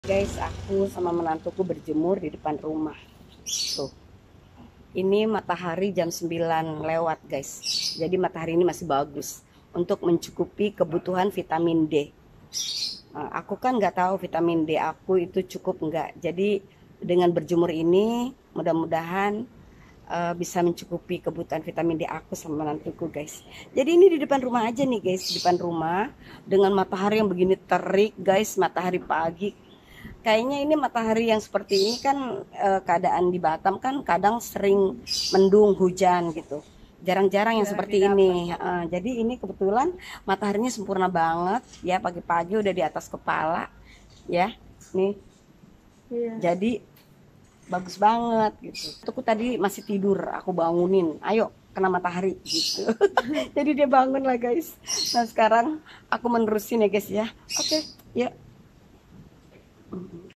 Guys, aku sama menantuku berjemur di depan rumah. Tuh. Ini matahari jam 9 lewat, guys. Jadi matahari ini masih bagus untuk mencukupi kebutuhan vitamin D. Nah, aku kan nggak tahu vitamin D aku itu cukup nggak. Jadi dengan berjemur ini mudah-mudahan bisa mencukupi kebutuhan vitamin D aku sama menantuku, guys. Jadi ini di depan rumah aja nih, guys. Di depan rumah dengan matahari yang begini terik, guys. Matahari pagi. Kayaknya ini matahari yang seperti ini kan keadaan di Batam kan kadang sering mendung, hujan gitu. Jarang-jarang yang seperti ini. Jadi ini kebetulan mataharinya sempurna banget ya, pagi-pagi udah di atas kepala ya. Nih. Iya. Jadi bagus banget gitu. Aku tadi masih tidur, aku bangunin. Ayo kena matahari gitu. Jadi dia bangun lah, guys. Nah, sekarang aku menerusin ya, guys ya. Oke, ya.